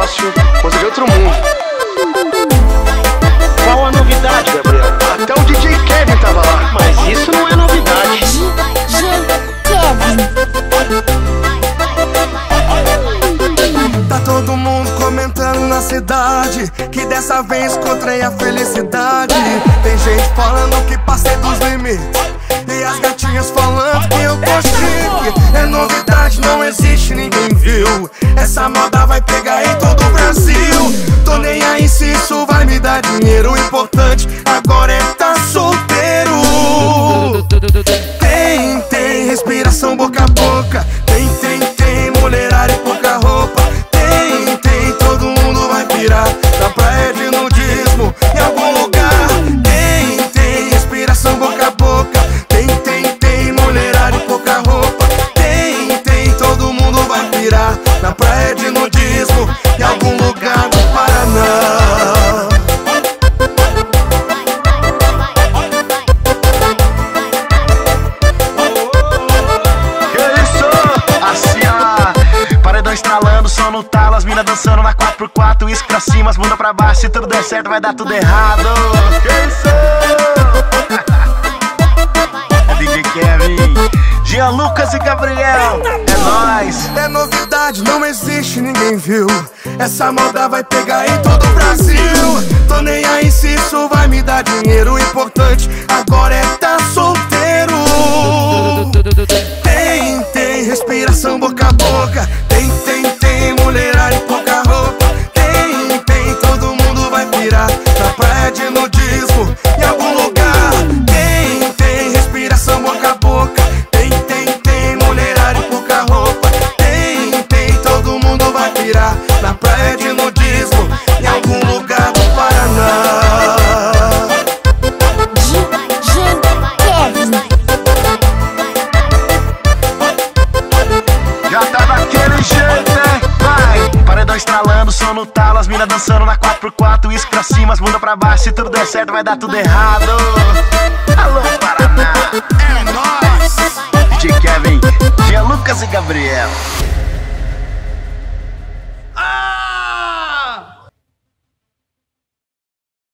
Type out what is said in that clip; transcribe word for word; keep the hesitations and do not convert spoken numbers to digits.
negócio, coisa de outro mundo. Qual a novidade, Gabriel? Até o D J Kevin tava lá. Mas isso não é novidade. D J Kevin. Tá todo mundo comentando na cidade que dessa vez encontrei a felicidade. Tem gente falando que passei dos limites e as gatinhas falando que eu tô chique. É novidade, não existe, ninguém viu. Essa moda vai pegar em todo o Brasil. Tô nem aí se isso vai me dar dinheiro. O importante agora é tá solteiro. Tem, tem respiração boca a boca. Tem, tem, tem mulherada e pouca roupa. Tem, tem, todo mundo vai pirar na praia de nudismo em algum lugar. Tem, tem respiração boca a boca. Tem, tem, tem mulherada e pouca roupa. Tem, tem, todo mundo vai pirar na praia de nudismo em algum lugar do Paraná. Estralando, som no talo, as mina dançando na quatro por quatro, isso pra cima, as bunda pra baixo. Se tudo der certo, vai dar tudo errado. Que isso? É D J Kevin, Jean Lucas e Gabriel. É nóis. É novidade, não existe, ninguém viu. Essa moda vai pegar em todo o Brasil. Tô nem aí se isso vai me dar dinheiro. O importante agora é tá solteiro. Tem, tem respiração boca a boca. Tem, tem, tem mulherada e pouca roupa. Tem, tem, todo mundo vai pirar na praia de nudismo em algum lugar. Tem, tem respiração boca a boca. Tem, tem, tem mulherada e pouca roupa. Tem, tem, todo mundo vai pirar na praia de nudismo em algum lugar do Paraná. Estralando, som no talo, as mina dançando na quatro por quatro, isso pra cima, as bunda pra baixo. Se tudo der certo, vai dar tudo errado. Alô, Paraná, é nóis. D J Kevin, Jean Lucas e Gabriel.